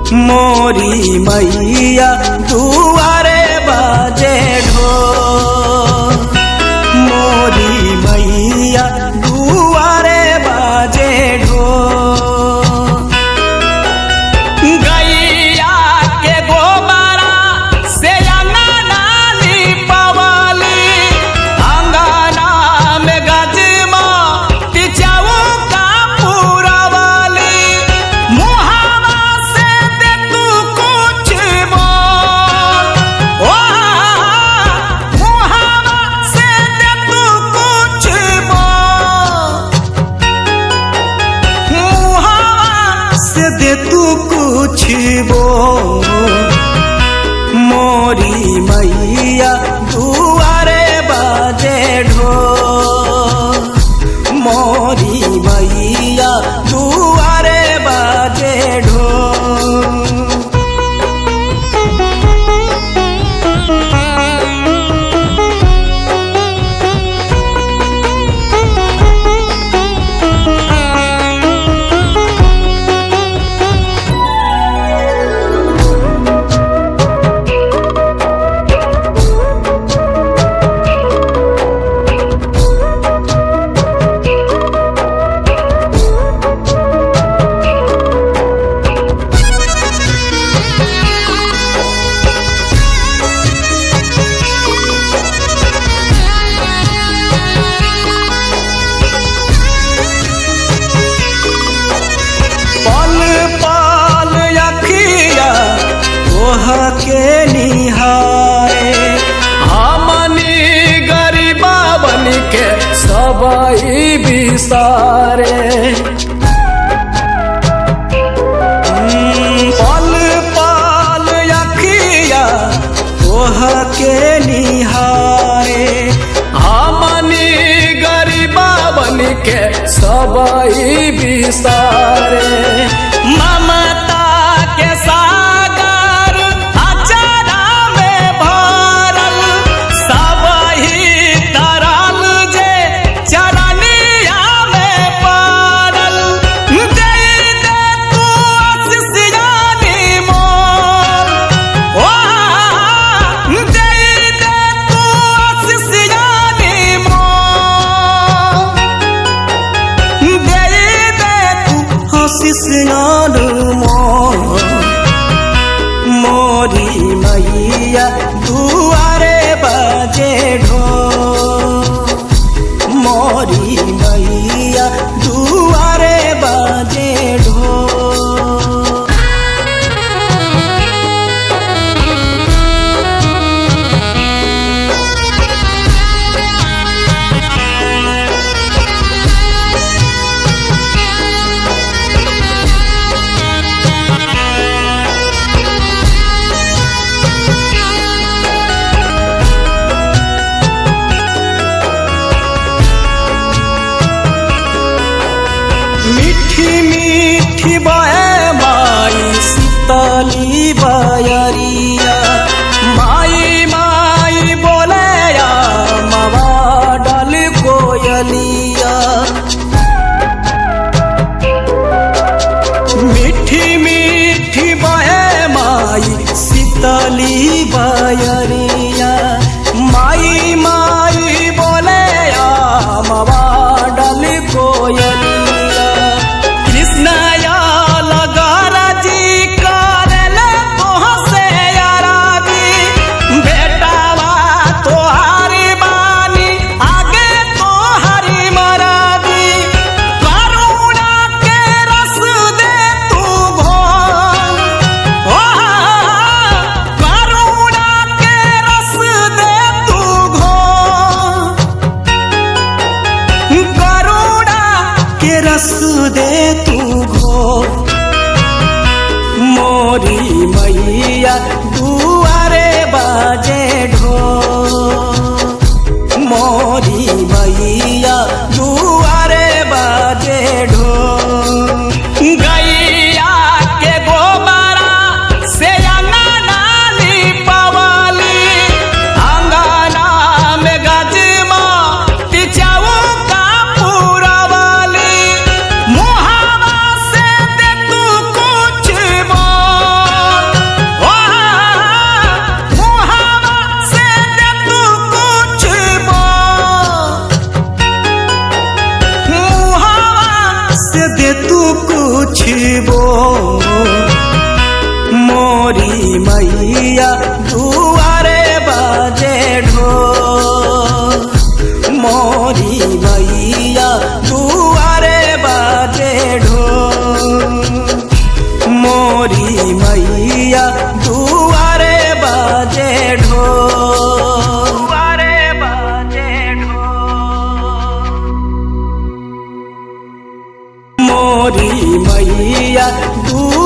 मोरी मैया दुआरे बाजे ढोल, मोरी मैया दुआरे बाजे ढोल। गैया के गोबरा से अंगना लिपवली, अंगना में गजमा तिचऊ का पुरवली। मुहावा से दे तू कुछ बोल, मुहावा से दे तू कुछ बोल, मुहावा से दे तू कुछ बोल। मोरी मैया दुआरे बाजे ढोल, मोरी मैया दुआरे बाजे ढोल। के निहारे हमनी गरीबा बन के सबई बिसारे। पल पल अखिया तोह के निहारे हमनी गरीबा बन के सबई बिसारे। ममता के सागर मोरी मैया दुआरे बाजे ढोल, मोरी मैया दुआरे बाजे ढोल। मीठी मीठी बहे माई शीतली बयरिया, माई माई बोले या मवा डल कोयलिया। मीठी मीठी बहे माई शीतली बयरिया, माई माई बोले या मवा डल कोयलिया। रस दे तू घोल, मोरी मैया दुआरे बाजे ढोल, मोरी मैया दुआरे बाजे ढोल। गैया के गोबरा से अंगना लिपवली, अंगना में गजमा तिचऊ का पुरवली। मुहावा से दे तू कुछ बोल, कुछ बो मोरी मैया दुआरे बाजे ढोल मोरी मैया दुआरे बाजे ढोल मोरी मैया दुआरे बाजे ढोल दुआरे बाजे ढोल मोरी मैया